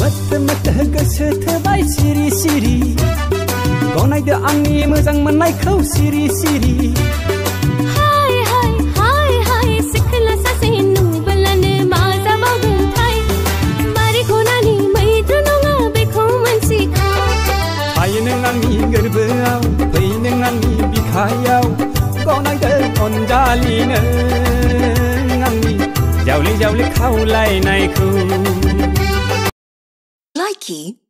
मत गोसो थोबाय सिरि सिरि गनायदो आंनि मोजां मोननायखौ सिरि सिरि हाय हाय हाय हाय सिखला सासे नुबोलानो मा जाबावगोनथाय बारि खनानि मैद्रु नङा बेखौ मोनसिखा फाय नों आंनि गोरबोआव फै नों आंनि बिखायाव गनायदो अनजालि नों आंनि जावले जावले खावलायनायखौ Likey